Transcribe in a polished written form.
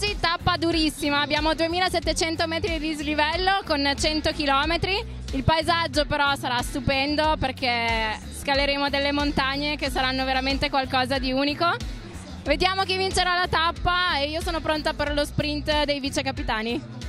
Oggi tappa durissima, abbiamo 2700 metri di dislivello con 100 km. Il paesaggio però sarà stupendo perché scaleremo delle montagne che saranno veramente qualcosa di unico. Vediamo chi vincerà la tappa e io sono pronta per lo sprint dei vice capitani.